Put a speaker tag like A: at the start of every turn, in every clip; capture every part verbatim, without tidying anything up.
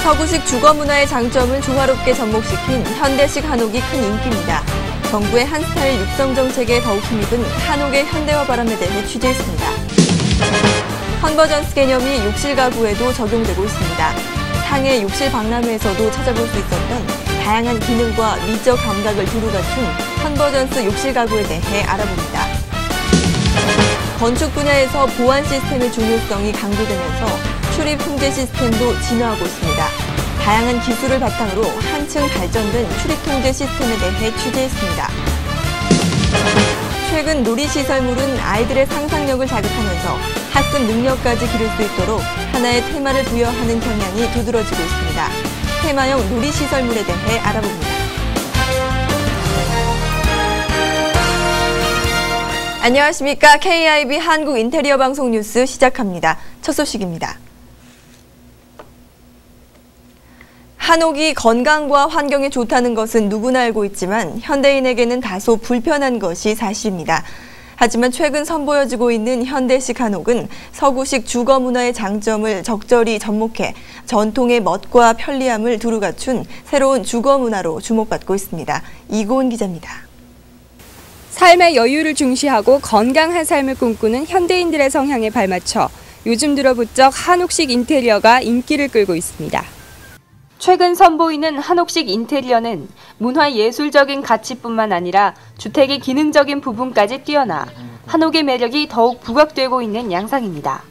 A: 서구식 주거 문화의 장점을 조화롭게 접목시킨 현대식 한옥이 큰 인기입니다. 정부의 한 스타일 육성 정책에 더욱 힘입은 한옥의 현대화 바람에 대해 취재했습니다. 컨버전스 개념이 욕실 가구에도 적용되고 있습니다. 상해 욕실 박람회에서도 찾아볼 수 있었던 다양한 기능과 미적 감각을 두루 갖춘 컨버전스 욕실 가구에 대해 알아봅니다. 건축 분야에서 보안 시스템의 중요성이 강조되면서 출입 통제 시스템도 진화하고 있습니다. 다양한 기술을 바탕으로 한층 발전된 출입 통제 시스템에 대해 취재했습니다. 최근 놀이시설물은 아이들의 상상력을 자극하면서 학습 능력까지 기를 수 있도록 하나의 테마를 부여하는 경향이 두드러지고 있습니다. 테마형 놀이시설물에 대해 알아봅니다. 안녕하십니까. 케이아이비 한국 인테리어 방송 뉴스 시작합니다. 첫 소식입니다. 한옥이 건강과 환경에 좋다는 것은 누구나 알고 있지만 현대인에게는 다소 불편한 것이 사실입니다. 하지만 최근 선보여지고 있는 현대식 한옥은 서구식 주거 문화의 장점을 적절히 접목해 전통의 멋과 편리함을 두루 갖춘 새로운 주거 문화로 주목받고 있습니다. 이고은 기자입니다.
B: 삶의 여유를 중시하고 건강한 삶을 꿈꾸는 현대인들의 성향에 발맞춰 요즘 들어 부쩍 한옥식 인테리어가 인기를 끌고 있습니다. 최근 선보이는 한옥식 인테리어는 문화예술적인 가치뿐만 아니라 주택의 기능적인 부분까지 뛰어나 한옥의 매력이 더욱 부각되고 있는 양상입니다.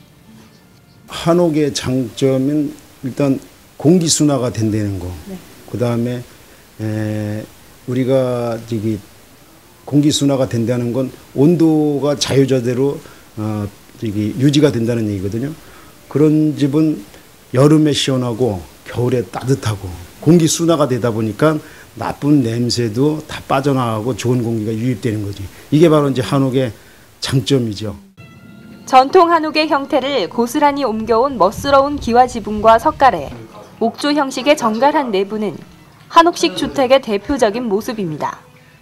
C: 한옥의 장점은 일단 공기순화가 된다는 거. 네. 그다음에 에, 우리가 저기 공기순화가 된다는 건 온도가 자유자재로 어, 저기 유지가 된다는 얘기거든요. 그런 집은 여름에 시원하고 겨울에 따뜻하고 공기순화가 되다 보니까 나쁜 냄새도 다 빠져나가고 좋은 공기가 유입되는 거지. 이게 바로 이제 한옥의 장점이죠.
B: 전통 한옥의 형태를 고스란히 옮겨온 멋스러운 기와 지붕과 석가래, 옥조 형식의 정갈한 내부는 한옥식 주택의 대표적인 모습입니다.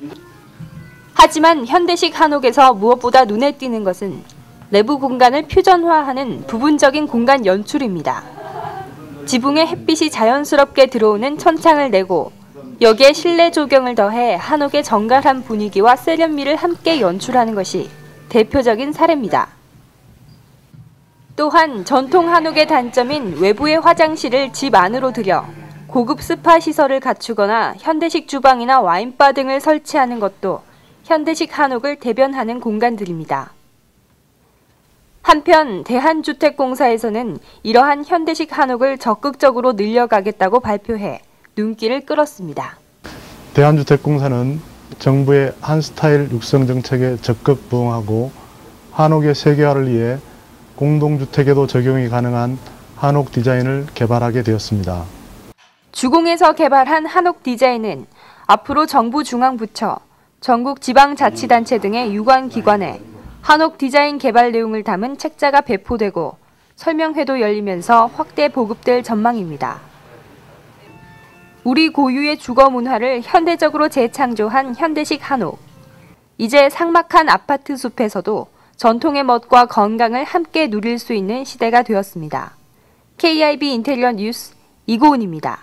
B: 하지만 현대식 한옥에서 무엇보다 눈에 띄는 것은 내부 공간을 퓨전화하는 부분적인 공간 연출입니다. 지붕에 햇빛이 자연스럽게 들어오는 천창을 내고 여기에 실내 조경을 더해 한옥의 정갈한 분위기와 세련미를 함께 연출하는 것이 대표적인 사례입니다. 또한 전통 한옥의 단점인 외부의 화장실을 집 안으로 들여 고급 스파 시설을 갖추거나 현대식 주방이나 와인바 등을 설치하는 것도 현대식 한옥을 대변하는 공간들입니다. 한편 대한주택공사에서는 이러한 현대식 한옥을 적극적으로 늘려가겠다고 발표해 눈길을 끌었습니다.
D: 대한주택공사는 정부의 한 스타일 육성 정책에 적극 부응하고 한옥의 세계화를 위해 공동주택에도 적용이 가능한 한옥 디자인을 개발하게 되었습니다.
B: 주공에서 개발한 한옥 디자인은 앞으로 정부 중앙부처, 전국 지방자치단체 등의 유관기관에 한옥 디자인 개발 내용을 담은 책자가 배포되고 설명회도 열리면서 확대 보급될 전망입니다. 우리 고유의 주거 문화를 현대적으로 재창조한 현대식 한옥. 이제 삭막한 아파트 숲에서도 전통의 멋과 건강을 함께 누릴 수 있는 시대가 되었습니다. 케이아이비 인테리어 뉴스 이고은입니다.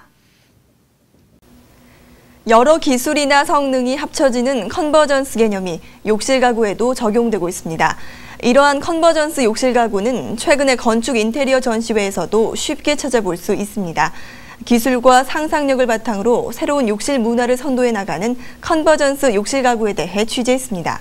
A: 여러 기술이나 성능이 합쳐지는 컨버전스 개념이 욕실 가구에도 적용되고 있습니다. 이러한 컨버전스 욕실 가구는 최근의 건축 인테리어 전시회에서도 쉽게 찾아볼 수 있습니다. 기술과 상상력을 바탕으로 새로운 욕실 문화를 선도해 나가는 컨버전스 욕실 가구에 대해 취재했습니다.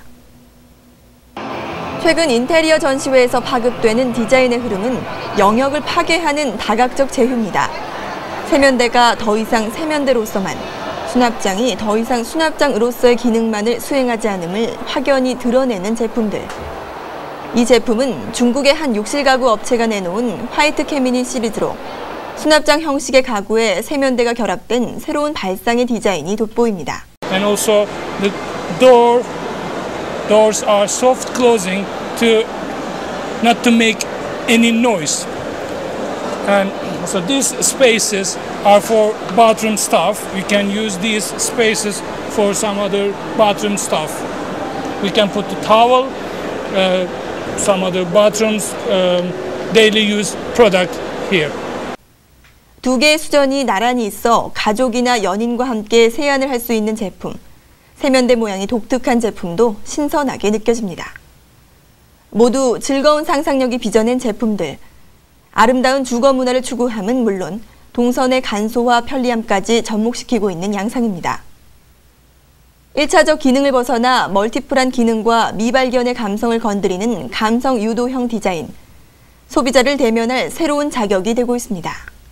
A: 최근 인테리어 전시회에서 파급되는 디자인의 흐름은 영역을 파괴하는 다각적 제휴입니다. 세면대가 더 이상 세면대로서만, 수납장이 더 이상 수납장으로서의 기능만을 수행하지 않음을 확연히 드러내는 제품들. 이 제품은 중국의 한 욕실 가구 업체가 내놓은 화이트 캐미닛 시리즈로 수납장 형식의 가구에 세면대가 결합된 새로운 발상의 디자인이 돋보입니다.
E: And also the door doors are soft closing to not to make any noise. And so these spaces are for bathroom stuff. We can use these spaces for some other bathroom stuff. We can put the towel, uh, some other bathrooms, um, daily use product here.
A: 두 개의 수전이 나란히 있어 가족이나 연인과 함께 세안을 할 수 있는 제품. 세면대 모양이 독특한 제품도 신선하게 느껴집니다. 모두 즐거운 상상력이 빚어낸 제품들. 아름다운 주거 문화를 추구함은 물론 동선의 간소화 편리함까지 접목시키고 있는 양상입니다. 일차적 기능을 벗어나 멀티플한 기능과 미발견의 감성을 건드리는 감성 유도형 디자인. 소비자를 대면할 새로운 자격이 되고 있습니다.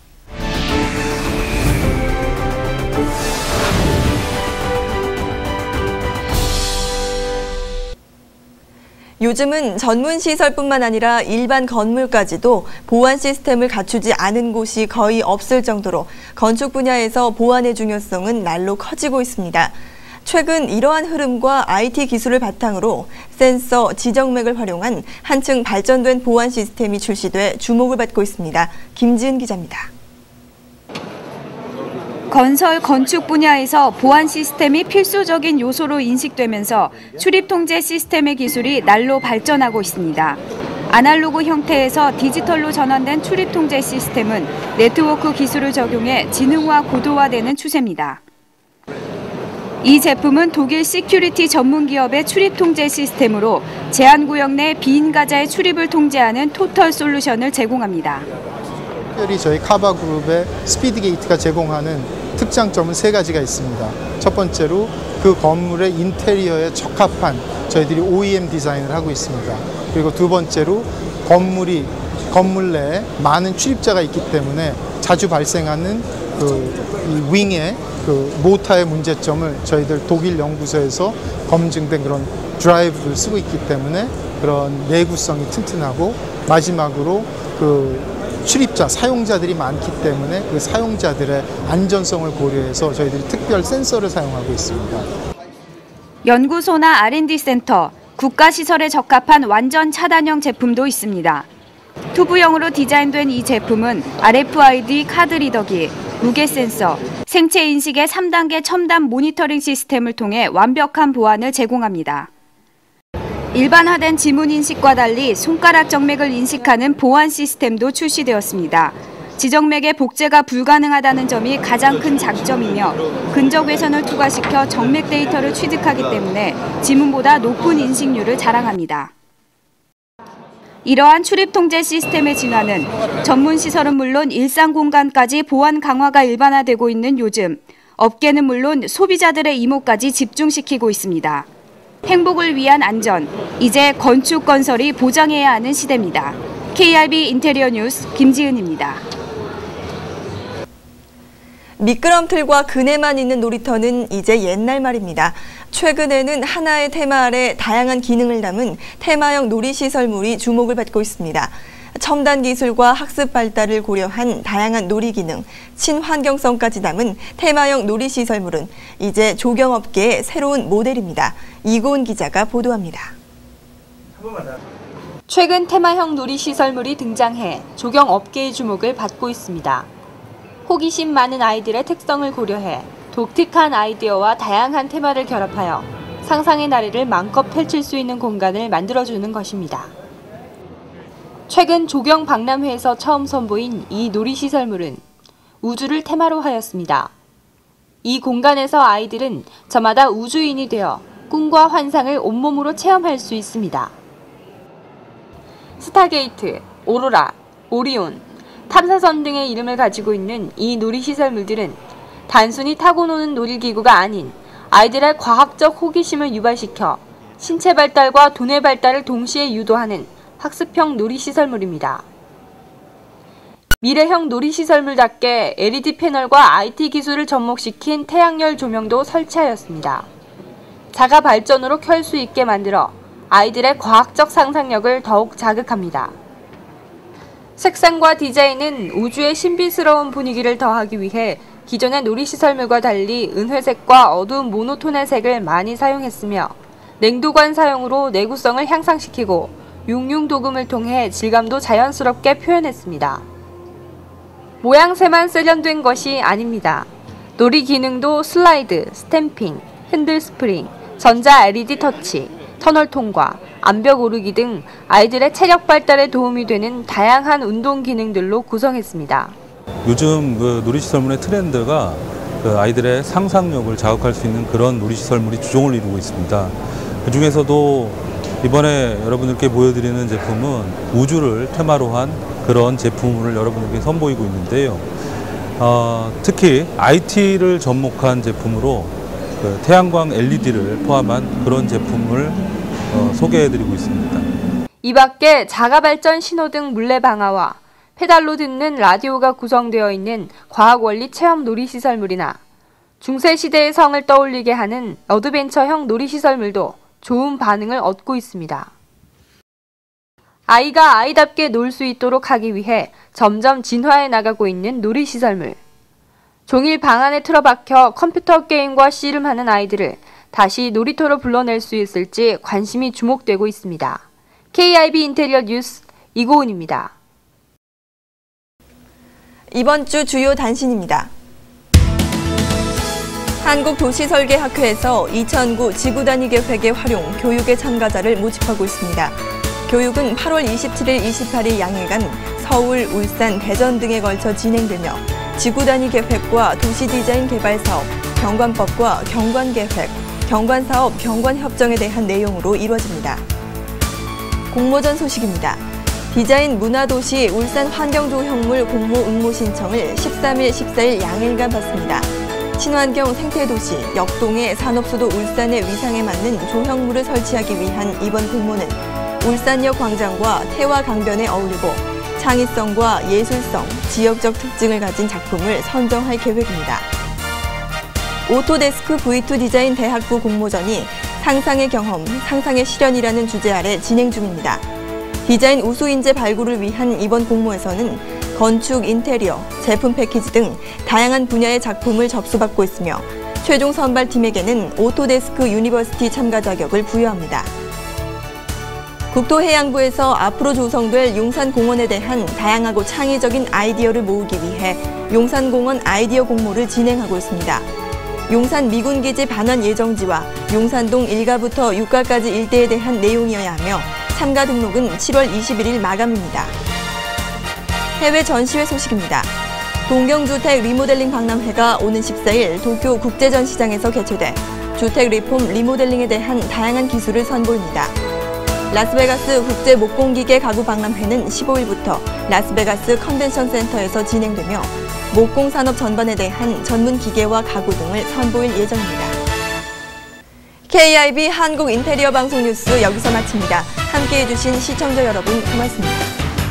A: 요즘은 전문 시설뿐만 아니라 일반 건물까지도 보안 시스템을 갖추지 않은 곳이 거의 없을 정도로 건축 분야에서 보안의 중요성은 날로 커지고 있습니다. 최근 이러한 흐름과 아이티 기술을 바탕으로 센서, 지정맥을 활용한 한층 발전된 보안 시스템이 출시돼 주목을 받고 있습니다. 김지은 기자입니다.
B: 건설, 건축 분야에서 보안 시스템이 필수적인 요소로 인식되면서 출입 통제 시스템의 기술이 날로 발전하고 있습니다. 아날로그 형태에서 디지털로 전환된 출입 통제 시스템은 네트워크 기술을 적용해 지능화 고도화되는 추세입니다. 이 제품은 독일 시큐리티 전문 기업의 출입 통제 시스템으로 제한구역 내 비인가자의 출입을 통제하는 토털 솔루션을 제공합니다.
F: 특별히 저희 카바그룹의 스피드 게이트가 제공하는 특장점은 세 가지가 있습니다. 첫 번째로 그 건물의 인테리어에 적합한 저희들이 오이엠 디자인을 하고 있습니다. 그리고 두 번째로 건물이 건물 내에 많은 출입자가 있기 때문에 자주 발생하는 그 이 윙의 그 모타의 문제점을 저희들 독일 연구소에서 검증된 그런 드라이브를 쓰고 있기 때문에 그런 내구성이 튼튼하고, 마지막으로 그 출입자, 사용자들이 많기 때문에 그 사용자들의 안전성을 고려해서 저희들이 특별 센서를 사용하고 있습니다.
B: 연구소나 알 앤 디 센터, 국가시설에 적합한 완전 차단형 제품도 있습니다. 튜브형으로 디자인된 이 제품은 알 에프 아이 디 카드 리더기, 무게 센서, 생체 인식의 삼 단계 첨단 모니터링 시스템을 통해 완벽한 보안을 제공합니다. 일반화된 지문 인식과 달리 손가락 정맥을 인식하는 보안 시스템도 출시되었습니다. 지정맥의 복제가 불가능하다는 점이 가장 큰 장점이며 근적 외선을 투과시켜 정맥 데이터를 취득하기 때문에 지문보다 높은 인식률을 자랑합니다. 이러한 출입 통제 시스템의 진화는 전문 시설은 물론 일상 공간까지 보안 강화가 일반화되고 있는 요즘, 업계는 물론 소비자들의 이목까지 집중시키고 있습니다. 행복을 위한 안전, 이제 건축 건설이 보장해야 하는 시대입니다. 케이 알 비 인테리어 뉴스 김지은입니다.
A: 미끄럼틀과 그네만 있는 놀이터는 이제 옛날 말입니다. 최근에는 하나의 테마 아래 다양한 기능을 담은 테마형 놀이시설물이 주목을 받고 있습니다. 첨단 기술과 학습 발달을 고려한 다양한 놀이 기능, 친환경성까지 담은 테마형 놀이시설물은 이제 조경업계의 새로운 모델입니다. 이고은 기자가 보도합니다.
B: 최근 테마형 놀이시설물이 등장해 조경업계의 주목을 받고 있습니다. 호기심 많은 아이들의 특성을 고려해 독특한 아이디어와 다양한 테마를 결합하여 상상의 나래를 마음껏 펼칠 수 있는 공간을 만들어주는 것입니다. 최근 조경 박람회에서 처음 선보인 이 놀이시설물은 우주를 테마로 하였습니다. 이 공간에서 아이들은 저마다 우주인이 되어 꿈과 환상을 온몸으로 체험할 수 있습니다. 스타게이트, 오로라, 오리온, 탐사선 등의 이름을 가지고 있는 이 놀이시설물들은 단순히 타고 노는 놀이기구가 아닌 아이들의 과학적 호기심을 유발시켜 신체 발달과 두뇌 발달을 동시에 유도하는 학습형 놀이시설물입니다. 미래형 놀이시설물답게 엘 이 디 패널과 아이 티 기술을 접목시킨 태양열 조명도 설치하였습니다. 자가 발전으로 켤 수 있게 만들어 아이들의 과학적 상상력을 더욱 자극합니다. 색상과 디자인은 우주의 신비스러운 분위기를 더하기 위해 기존의 놀이시설물과 달리 은회색과 어두운 모노톤의 색을 많이 사용했으며 냉도관 사용으로 내구성을 향상시키고 용융 도금을 통해 질감도 자연스럽게 표현했습니다. 모양새만 세련된 것이 아닙니다. 놀이 기능도 슬라이드, 스탬핑, 핸들 스프링, 전자 엘 이 디 터치, 터널 통과, 암벽 오르기 등 아이들의 체력 발달에 도움이 되는 다양한 운동 기능들로 구성했습니다.
G: 요즘 그 놀이시설물의 트렌드가 그 아이들의 상상력을 자극할 수 있는 그런 놀이시설물이 주종을 이루고 있습니다. 그 중에서도 이번에 여러분들께 보여드리는 제품은 우주를 테마로 한 그런 제품을 여러분들께 선보이고 있는데요. 어, 특히 아이티를 접목한 제품으로 그 태양광 엘이디를 포함한 그런 제품을 어, 소개해드리고 있습니다.
B: 이 밖에 자가발전 신호등 물레 방아와 페달로 듣는 라디오가 구성되어 있는 과학원리 체험 놀이시설물이나 중세시대의 성을 떠올리게 하는 어드벤처형 놀이시설물도 좋은 반응을 얻고 있습니다. 아이가 아이답게 놀 수 있도록 하기 위해 점점 진화해 나가고 있는 놀이시설물. 종일 방 안에 틀어박혀 컴퓨터 게임과 씨름하는 아이들을 다시 놀이터로 불러낼 수 있을지 관심이 주목되고 있습니다. 케이아이비 인테리어 뉴스 이고은입니다.
A: 이번 주 주요 단신입니다. 한국도시설계학회에서 이천구 지구단위 계획의 활용, 교육의 참가자를 모집하고 있습니다. 교육은 팔월 이십칠일, 이십팔일 양일간 서울, 울산, 대전 등에 걸쳐 진행되며 지구단위 계획과 도시디자인 개발사업, 경관법과 경관계획, 경관사업, 경관협정에 대한 내용으로 이루어집니다. 공모전 소식입니다. 디자인 문화도시 울산 환경조형물 공모 응모 신청을 십삼일, 십사일 양일간 받습니다. 친환경 생태도시, 역동의 산업수도 울산의 위상에 맞는 조형물을 설치하기 위한 이번 공모는 울산역 광장과 태화 강변에 어울리고 창의성과 예술성, 지역적 특징을 가진 작품을 선정할 계획입니다. 오토데스크 브이투 디자인 대학부 공모전이 상상의 경험, 상상의 실현이라는 주제 아래 진행 중입니다. 디자인 우수 인재 발굴을 위한 이번 공모에서는 건축, 인테리어, 제품 패키지 등 다양한 분야의 작품을 접수받고 있으며 최종 선발팀에게는 오토데스크 유니버시티 참가 자격을 부여합니다. 국토해양부에서 앞으로 조성될 용산공원에 대한 다양하고 창의적인 아이디어를 모으기 위해 용산공원 아이디어 공모를 진행하고 있습니다. 용산 미군기지 반환 예정지와 용산동 일가부터 육가까지 일대에 대한 내용이어야 하며 참가 등록은 칠월 이십일일 마감입니다. 해외 전시회 소식입니다. 동경주택 리모델링 박람회가 오는 십사일 도쿄 국제전시장에서 개최돼 주택 리폼 리모델링에 대한 다양한 기술을 선보입니다. 라스베가스 국제목공기계 가구 박람회는 십오일부터 라스베가스 컨벤션 센터에서 진행되며 목공산업 전반에 대한 전문 기계와 가구 등을 선보일 예정입니다. 케이아이비 한국 인테리어 방송 뉴스 여기서 마칩니다. 함께해 주신 시청자 여러분 고맙습니다.